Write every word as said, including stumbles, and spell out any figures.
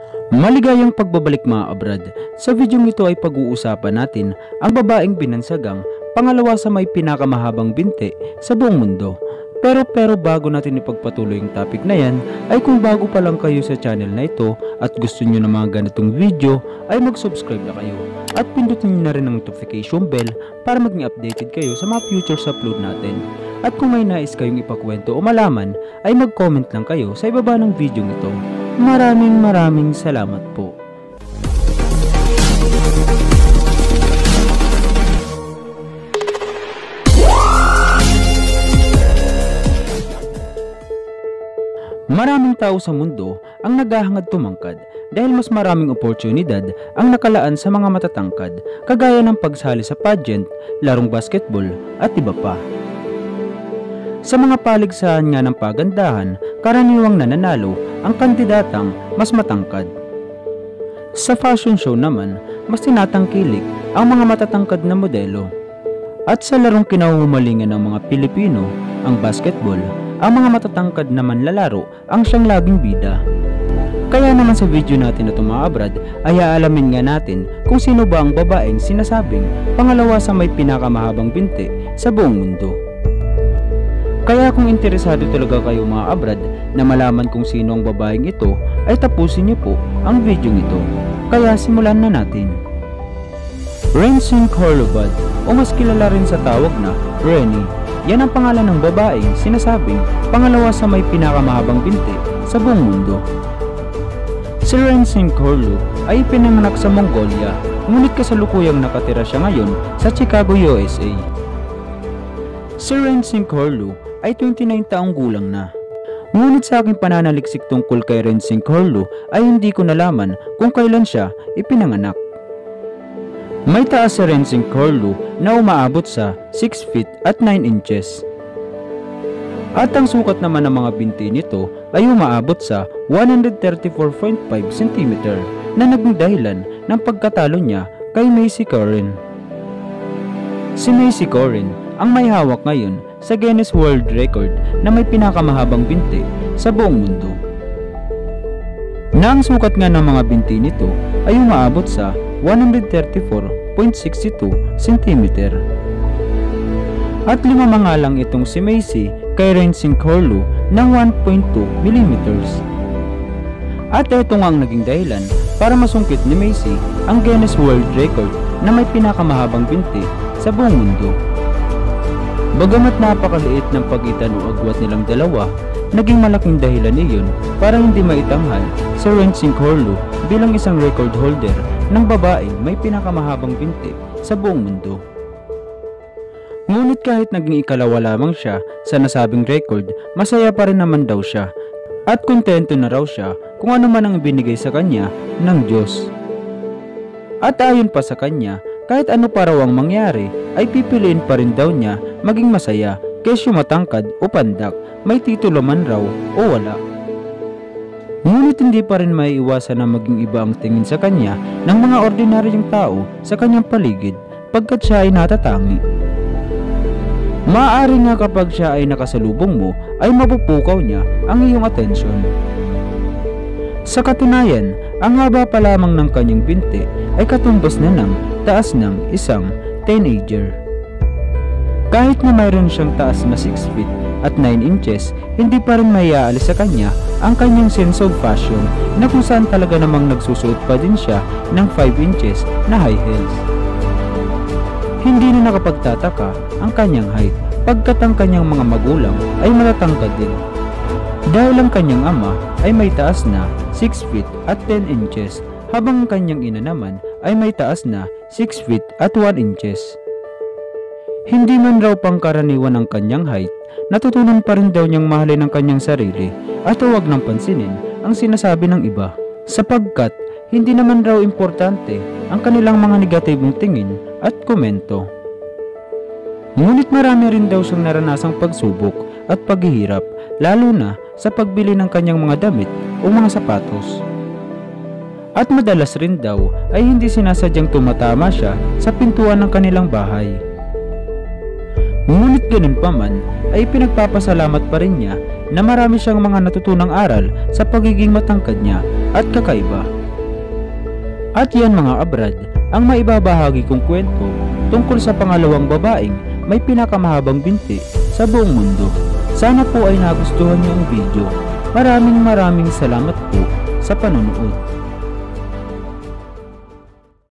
Maligayang pagbabalik mga kabrad. Sa video ito ay pag-uusapan natin ang babaeng binansagang pangalawa sa may pinakamahabang binti sa buong mundo. Pero pero bago natin ipagpatuloy yung topic na yan, ay kung bago pa lang kayo sa channel na ito at gusto nyo ng mga ganitong video, ay mag-subscribe na kayo at pindutin nyo na rin ang notification bell para maging updated kayo sa mga future upload natin. At kung may nais kayong ipakwento o malaman, ay mag-comment lang kayo sa ibaba ng video ito. Maraming maraming salamat po. Maraming tao sa mundo ang naghahangad tumangkad dahil mas maraming oportunidad ang nakalaan sa mga matatangkad, kagaya ng pagsali sa pageant, larong basketball at iba pa. Sa mga paligsahan nga ng pagandahan, karaniwang nananalo ang kandidatang mas matangkad. Sa fashion show naman, mas tinatangkilik ang mga matatangkad na modelo. At sa larong kinahuhumalingan ng mga Pilipino, ang basketball, ang mga matatangkad na manlalaro ang siyang laging bida. Kaya naman sa video natin na tumabrad ay aalamin nga natin kung sino ba ang babaeng sinasabing pangalawa sa may pinakamahabang binti sa buong mundo. Kaya kung interesado talaga kayo mga abrad na malaman kung sino ang babaeng ito, ay tapusin niyo po ang video ito. Kaya simulan na natin. Rensing Corlobad, o mas kilala rin sa tawag na Renny. Yan ang pangalan ng babaeng sinasabing pangalawa sa may pinakamahabang binti sa buong mundo. Si Rensing Corlu ay pinanganak sa Mongolia, ngunit kasalukuyang nakatira siya ngayon sa Chicago, U S A. Si Rensing Corlu ay twenty-nine taong gulang na. Ngunit sa aking pananaliksik tungkol kay Rensing Corlu ay hindi ko nalaman kung kailan siya ipinanganak. May taas si Rensing Corlu na umaabot sa six feet at nine inches. At ang sukat naman ng mga binti nito ay umaabot sa one thirty-four point five centimeter na naging dahilan ng pagkatalo niya kay Macy Corrin. Si Macy Corrin ang may hawak ngayon sa Guinness World Record na may pinakamahabang binti sa buong mundo. Na ang sukat nga ng mga binti nito ay umaabot sa one thirty-four point six two centimeter. At lima mga lang itong si Macy kay Rensing Corlu ng one point two millimeters. At ito nga ang naging dahilan para masungkit ni Macy ang Guinness World Record na may pinakamahabang binti sa buong mundo. Bagamat napakaliit ng pagitan o agwat nilang dalawa, naging malaking dahilan iyon para hindi maitanghal si Rensing Corlu bilang isang record holder ng babaeng may pinakamahabang binti sa buong mundo. Ngunit kahit naging ikalawa lamang siya sa nasabing record, masaya pa rin naman daw siya at kontento na raw siya kung ano man ang ibinigay sa kanya ng Diyos. At ayon pa sa kanya, kahit ano pa raw ang mangyari, ay pipiliin pa rin daw niya maging masaya kesyo matangkad o pandak, may titulo man raw o wala. Ngunit hindi pa rin maiiwasan na maging iba ang tingin sa kanya ng mga ordinaryong tao sa kanyang paligid pagkat siya ay natatangi. Maaari nga kapag siya ay nakasalubong mo ay mapupukaw niya ang iyong atensyon. Sa katunayan, ang haba pa lamang ng kanyang binti ay katumbas na ng taas ng isang teenager. Kahit na mayroon siyang taas na six feet at nine inches, hindi pa rin maiaalis sa kanya ang kanyang sense of fashion na kung saan talaga namang nagsusuot pa din siya ng five inches na high heels. Hindi na nakapagtataka ang kanyang height pagkat ang kanyang mga magulang ay matatangkad din. Dahil ang kanyang ama ay may taas na six feet at ten inches habang ang kanyang ina naman ay may taas na six feet at one inches. Hindi man raw pangkaraniwan ang kanyang height, natutunan pa rin daw niyang mahalin ang kanyang sarili at huwag nang pansinin ang sinasabi ng iba sapagkat hindi naman raw importante ang kanilang mga negatibong tingin at komento. Ngunit marami rin daw siyang naranasang pagsubok at paghihirap lalo na sa pagbili ng kanyang mga damit o mga sapatos. At madalas rin daw ay hindi sinasadyang tumatama siya sa pintuan ng kanilang bahay. Ngunit ganun pa man ay pinagpapasalamat pa rin niya na marami siyang mga natutunang aral sa pagiging matangkad niya at kakaiba. At yan mga kabrad, ang maibabahagi kong kwento tungkol sa pangalawang babaeng may pinakamahabang binti sa buong mundo. Sana po ay nagustuhan niyo ang video. Maraming maraming salamat po sa panonood.